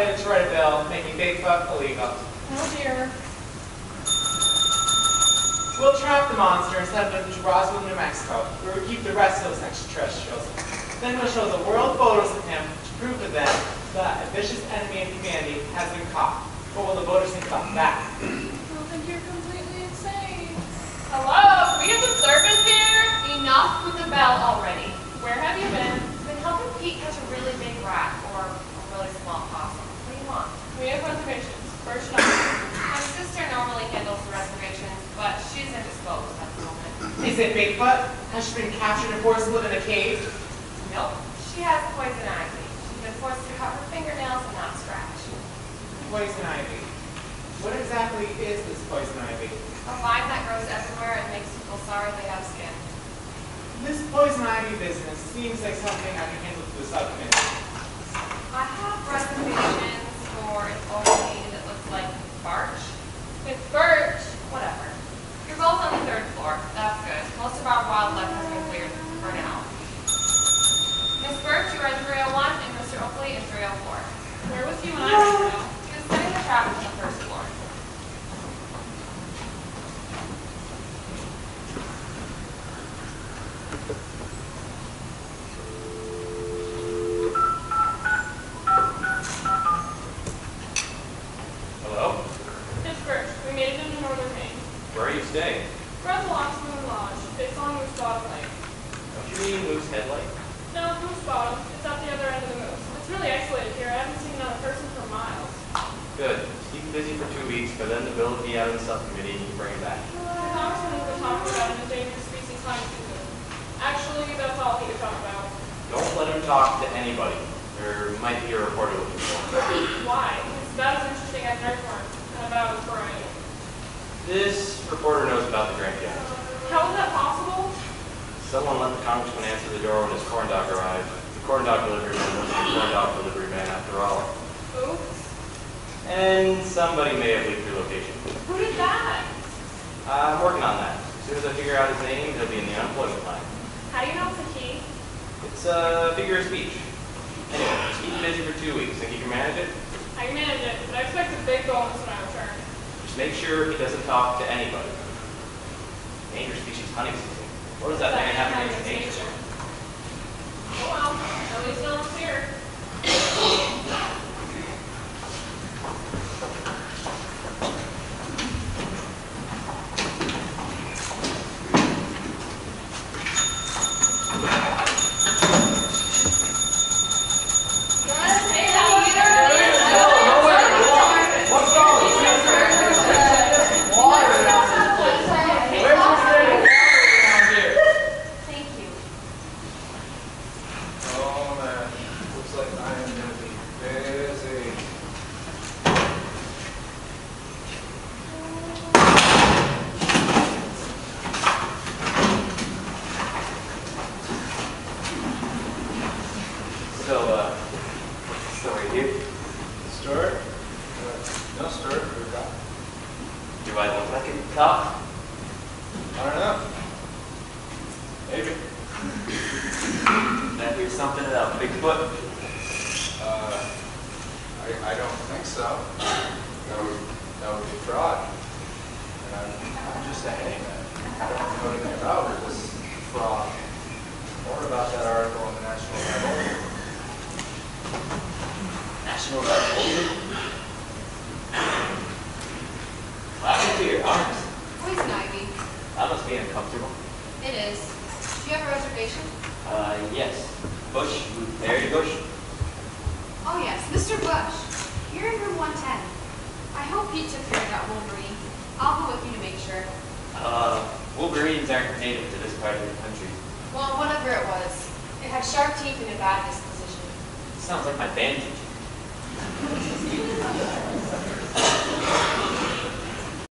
decided to write a bill making Bigfoot illegal. Oh dear. We'll trap the monster and send him to Roswell, New Mexico, where we keep the rest of those extraterrestrials. Then we'll show the world photos of him to prove to them that a vicious enemy of humanity has been caught. What will the voters think about that? I think you're completely insane. Hello, can we get some service here? Enough with the bell already. Where have you been? Been helping Pete catch a really big rat or a really small possum. What do you want? We have reservations. First night. My sister normally handles the reservations, but she's indisposed at the moment. Is it Bigfoot? Has she been captured and forcibly in a cave? Nope. She has poison ivy. She's been forced to cut her fingernails and not scratch. Poison ivy. What exactly is this poison ivy? A vine that grows everywhere and makes people sorry they have skin. This poison ivy business seems like something I can handle through the subcommittee. I have reservations for an opening that looks like birch. It's birch. Whatever. You're both on the 3rd floor. That's good. Most of our wildlife has been cleared for now. Miss Birch, you are in 301, and Mr. Oakley in 304. Where was you when I went to? He was setting the trap on the 1st floor. Hello? It's birch. We made it into northern Maine. Where are you staying? We're at the Locksmith Lodge. It's on Moose Bottom Lake. Don't you mean Moose Headlight? No, Moose Bottom. It's at the other end of the moose. It's really isolated here. I haven't seen another person for miles. Good. Keep him busy for 2 weeks, but then the bill will be out in the subcommittee and you can bring it back. The congressman has been talking about an endangered species hunting season. Actually, that's all he could talk about. Don't let him talk to anybody. There might be a reporter looking for him. Why? It's about as interesting as an earthworm and about as boring. This reporter knows about the Grand Canyon. How is that possible? Someone let the congressman answer the door when his corn dog arrived. The corn dog delivery man wasn't a corn dog delivery man after all. Oops. And somebody may have leaked your location. Who did that? I'm working on that. As soon as I figure out his name, he'll be in the unemployment line. How do you know it's a he? It's a figure of speech. Anyway, just keep him busy for 2 weeks. Think you can manage it? I can manage it, but I expect a big bonus when I return. Just make sure he doesn't talk to anybody. Endangered species hunting season. What does that man have against nature? Oh well, at least no one's here. Do I look like a cop? I don't know. Maybe. That hear something about Bigfoot? I don't think so. That would be fraud. And I'm just a handyman. I don't know anything about this fraud or about that article in the National Review. National Review? What happened to your arms? Poison ivy. That must be uncomfortable. It is. Do you have a reservation? Yes. Bush, Mary Bush. Oh yes, Mr. Bush. You're in room 110. I hope Pete took care of that Wolverine. I'll go with you to make sure. Wolverines aren't native to this part of the country. Well, whatever it was, it had sharp teeth and a bad disposition. Sounds like my band teacher.